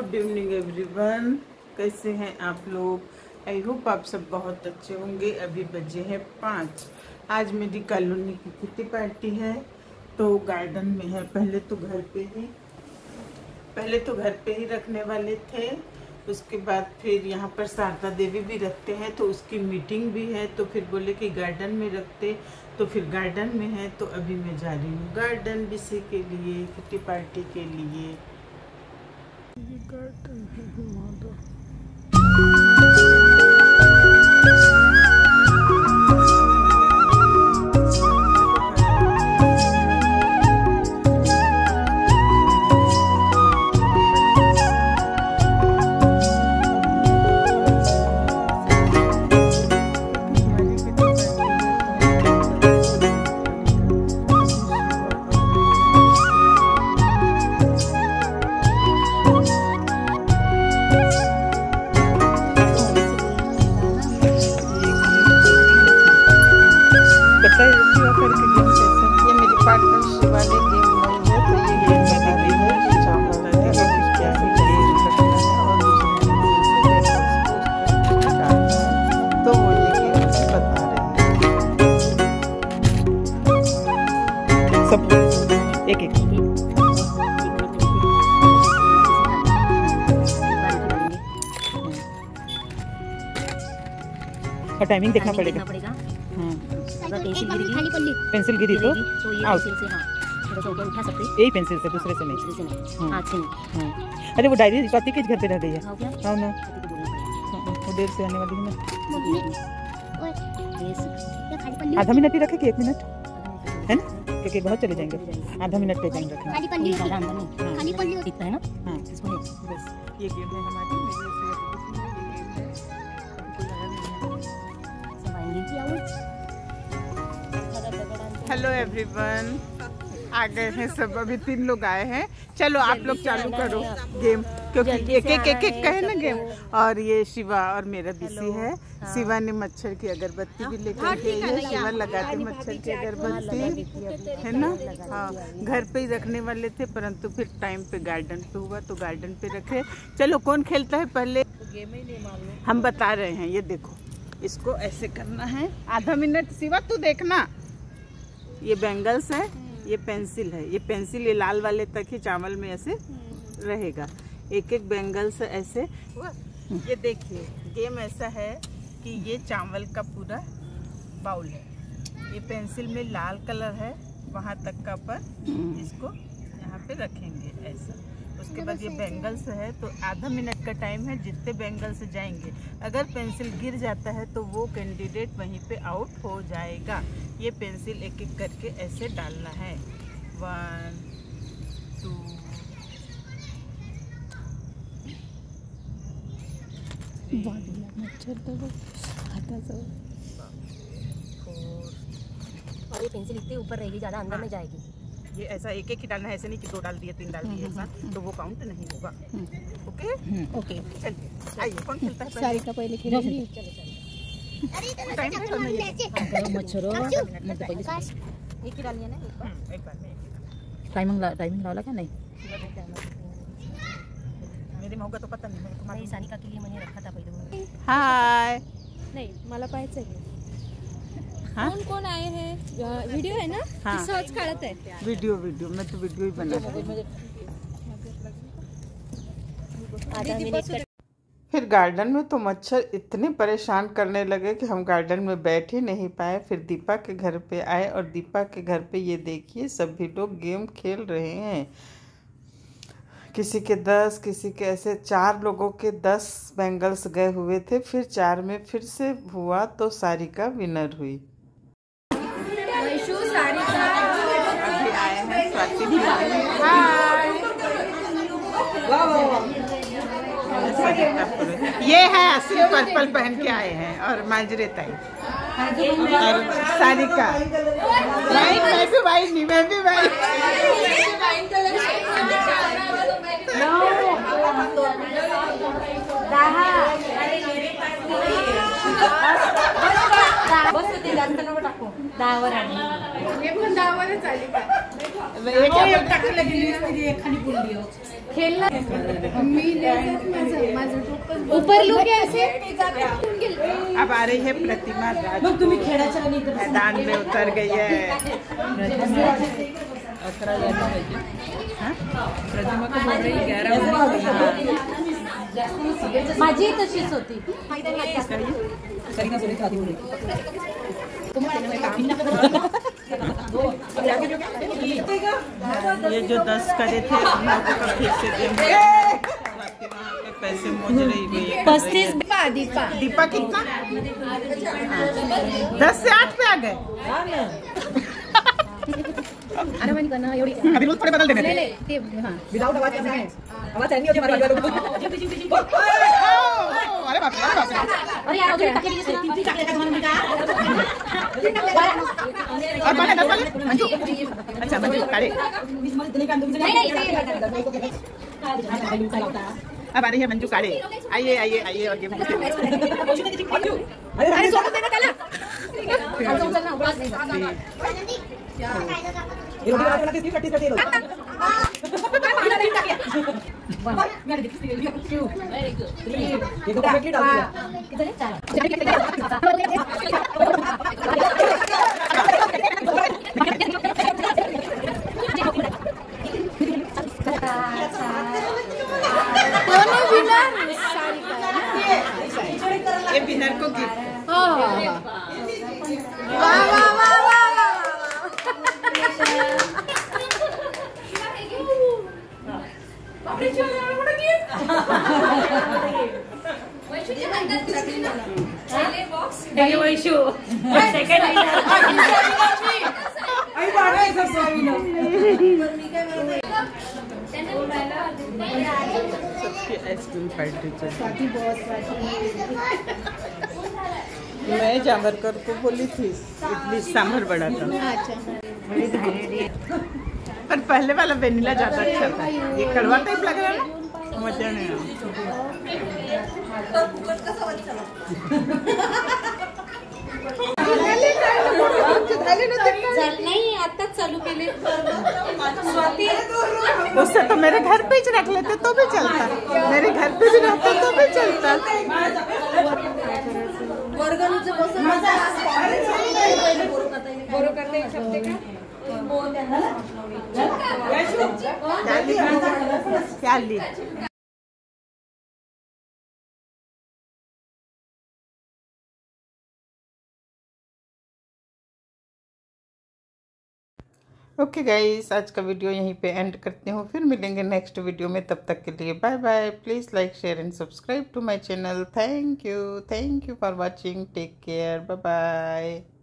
Good evening everyone, कैसे हैं आप लोग। आई होप आप सब बहुत अच्छे होंगे। अभी बजे हैं 5। आज मेरी कॉलोनी की किटी पार्टी है तो गार्डन में है। पहले तो घर पे ही रखने वाले थे, उसके बाद फिर यहाँ पर शारदा देवी भी रखते हैं तो उसकी मीटिंग भी है, तो फिर बोले कि गार्डन में रखते, तो फिर गार्डन में है। तो अभी मैं जा रही हूँ गार्डन बिसी के लिए, किटी पार्टी के लिए। गार्डन है सब एक एक और टाइमिंग देखना पड़ेगा। पेंसिल गिरी तो यही पेंसिल से, दूसरे से नहीं। अरे वो डायरी स्वाति के घर पे रह गई है। हाँ ना, वो देर से आने वाली है ना। आधा मिनट ही रखे कि 1 मिनट है ना, क्योंकि बहुत चले जाएंगे। आधा मिनट पे जाएंगे रखना है ना। हाँ बस ये गेम है हमारी। हेलो एवरीवन, आ गए हैं सब। अभी 3 लोग आए हैं। चलो आप लोग चालू करो गेम, क्योंकि एक एक कहे ना गेम। और ये शिवा और मेरा बिसी है। शिवा ने मच्छर की अगरबत्ती भी लेकर आई है। शिवा लगाते मच्छर की अगरबत्ती है ना। हाँ, घर पे ही रखने वाले थे, परंतु फिर टाइम पे गार्डन पे हुआ तो गार्डन पे रखे। चलो कौन खेलता है पहले, हम बता रहे हैं। ये देखो, इसको ऐसे करना है। आधा मिनट शिवा तू देखना। ये बैंगल्स है, ये पेंसिल है। ये पेंसिल ये लाल वाले तक ही चावल में ऐसे रहेगा। एक एक बैंगल्स ऐसे। ये देखिए, गेम ऐसा है कि ये चावल का पूरा बाउल है। ये पेंसिल में लाल कलर है, वहाँ तक का पर इसको यहाँ पे रखेंगे ऐसा। उसके बाद ये बैंगल्स है, तो आधा मिनट का टाइम है। जितने बैंगल्स जाएंगे, अगर पेंसिल गिर जाता है तो वो कैंडिडेट वहीं पे आउट हो जाएगा। ये पेंसिल एक एक करके ऐसे डालना है। 1 2 और ये पेंसिल इतने ऊपर रहेगी, ज़्यादा अंदर में जाएगी। ये ऐसा एक एक ही डालना है, ऐसे नहीं कि 2 डाल दिए 3 डाल दिए ऐसा, तो वो काउंट नहीं होगा। ओके ओके, चलिए आइए। कौन खेलता है? सारिका पहले खेलेगी। टाइम मच्छरों एक ही डालिए ना, एक बार में टाइमिंग डाला क्या? नहीं, मेरे में होगा तो पता नहीं। तुम्हारी सानिका के लिए मैंने रखा था पहले। हाय, नहीं मला पाहायचं आहे। हाँ? कौन आए हैं? वीडियो है ना? हाँ, सर्च करते हैं। वीडियो मैं तो वीडियो ही बना। फिर गार्डन में तो मच्छर इतने परेशान करने लगे कि हम गार्डन में बैठ ही नहीं पाए। फिर दीपा के घर पे आए और दीपा के घर पे ये देखिए सभी लोग गेम खेल रहे हैं। किसी के 10, किसी के ऐसे 4 लोगों के 10 बैंगल्स गए हुए थे। फिर 4 में फिर से हुआ तो सारिका विनर हुई। अभी आए हैं स्वाति। ये है असली पर्पल पहन के आए हैं, और मांजरे ताई और सारिका। मैं भी भाई नहीं, मैं भी भाई। ऊपर लोग ऐसे अब आ रही है प्रतिमा राज, मैदान में उतर गई है। माझी तशीच होती। ये जो 10 करे थे फिर से देंगे। पैसे मुझ रही हुई 35 दीपा कितना 10 से 8 पे आ गए। अरे मैंने करना एवढी अभी रोज थोड़े बदल देने थे। ते हां विदाउट आवाज कैसे है? आवाज नहीं होती हमारी वाली अरे बाप रे, अरे बाप रे। अरे यार अजून टाके दिसते 3 टाके का तुम्हाला मिळता और पाले 10 वाले मंजू। अच्छा मंजू काढ़े। अब आ रही है मंजू काढ़े। आइए आइए आइए और गेम खेलते हैं। अरे सोडून दे ना त्याला। ये रोटी वाला कितनी प्रैक्टिस करती है लोग। ये तो परफेक्टली डाल दिया। कितने 4 ये विनर को gift. Vaishu second ice cream party मैं जावरकर को बोली थी इडली सांभर बड़ा था। पर पहले वाला वेनिला ज्यादा अच्छा था। ये कड़वा टाइप लग रहा है ना, मजा नहीं आया। नाही आताच चालू केले स्वाती उससे तो मेरे घर पे ही रख लेते तो भी चलता, मेरे घर पे भी रहता तो भी चलता। क्या ली ओके गाइस, आज का वीडियो यहीं पे एंड करती हूँ। फिर मिलेंगे नेक्स्ट वीडियो में, तब तक के लिए bye bye. Please like share and subscribe to my channel. Thank you for watching. Take care, bye bye.